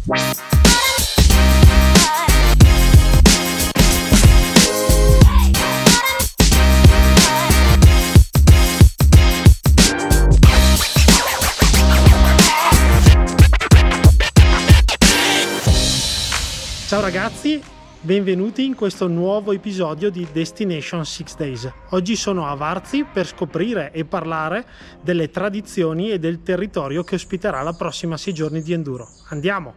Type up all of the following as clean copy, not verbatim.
Ciao ragazzi, benvenuti in questo nuovo episodio di Destination 6 Days. Oggi sono a Varzi per scoprire e parlare delle tradizioni e del territorio che ospiterà la prossima 6 giorni di enduro. Andiamo!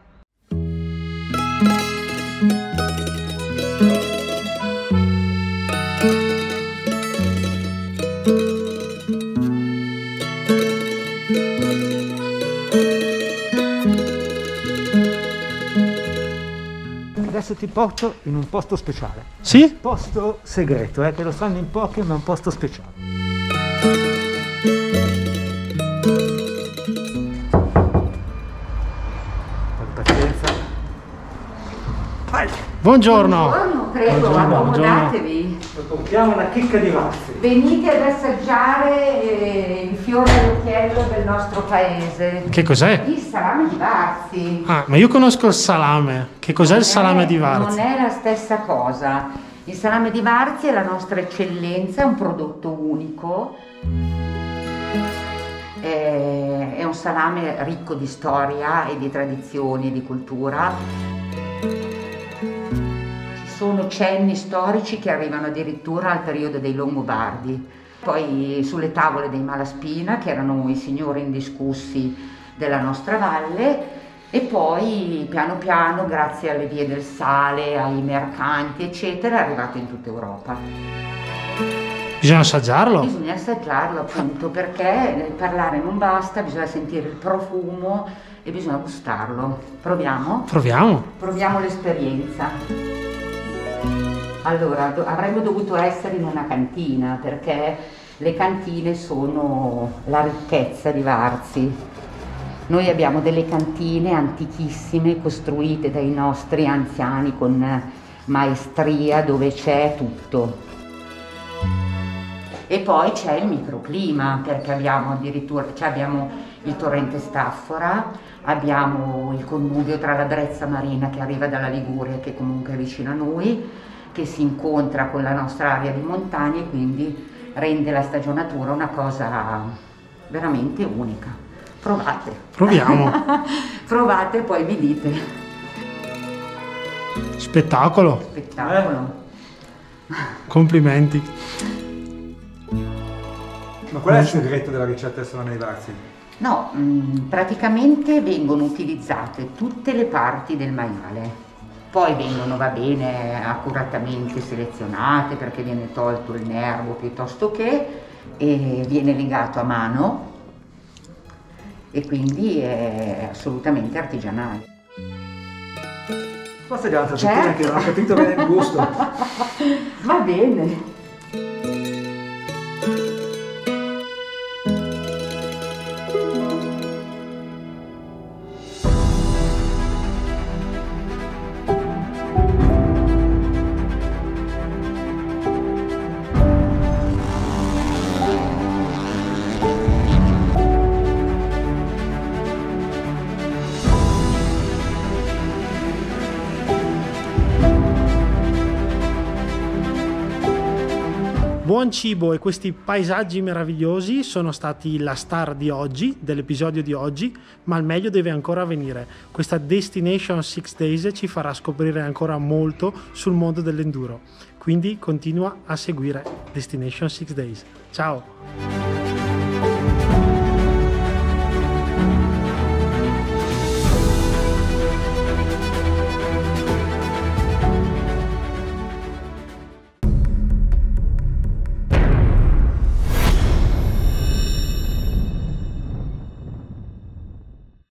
Adesso ti porto in un posto speciale. Sì? Un posto segreto, che lo sanno in pochi, ma è un posto speciale. Con pazienza. Vai! Buongiorno! Buongiorno, prego, Buongiorno, accomodatevi. Compriamo una chicca di Varzi. Venite ad assaggiare il fiore all'occhiello del nostro paese. Che cos'è? Il salame di Varzi. Ah, ma io conosco il salame. Che cos'è il salame di Varzi? Non è la stessa cosa. Il salame di Varzi è la nostra eccellenza, è un prodotto unico. È un salame ricco di storia e di tradizioni e di cultura. Sono cenni storici che arrivano addirittura al periodo dei Longobardi. Poi sulle tavole dei Malaspina, che erano i signori indiscussi della nostra valle, e poi piano piano, grazie alle vie del sale, ai mercanti, eccetera, è arrivato in tutta Europa. Bisogna assaggiarlo? Bisogna assaggiarlo appunto, perché parlare non basta, bisogna sentire il profumo e bisogna gustarlo. Proviamo? Proviamo! Proviamo l'esperienza. Allora, avremmo dovuto essere in una cantina, perché le cantine sono la ricchezza di Varzi. Noi abbiamo delle cantine antichissime costruite dai nostri anziani con maestria, dove c'è tutto. E poi c'è il microclima, perché abbiamo addirittura abbiamo il torrente Staffora, abbiamo il connubio tra la brezza marina che arriva dalla Liguria, che comunque è vicino a noi, che si incontra con la nostra area di montagna e quindi rende la stagionatura una cosa veramente unica. Provate. Proviamo. Provate e poi mi dite. Spettacolo. Spettacolo. Complimenti. Ma qual è il segreto della ricetta del salame di Varzi? No, praticamente vengono utilizzate tutte le parti del maiale. Poi vengono, va bene, accuratamente selezionate, perché viene tolto il nervo piuttosto che, e viene legato a mano e quindi è assolutamente artigianale. Forse già un'altra settimana che non ho capito bene il gusto. Va bene. Buon cibo e questi paesaggi meravigliosi sono stati la star di oggi, dell'episodio di oggi, ma il meglio deve ancora venire. Questa Destination 6 Days ci farà scoprire ancora molto sul mondo dell'enduro. Quindi continua a seguire Destination 6 Days. Ciao!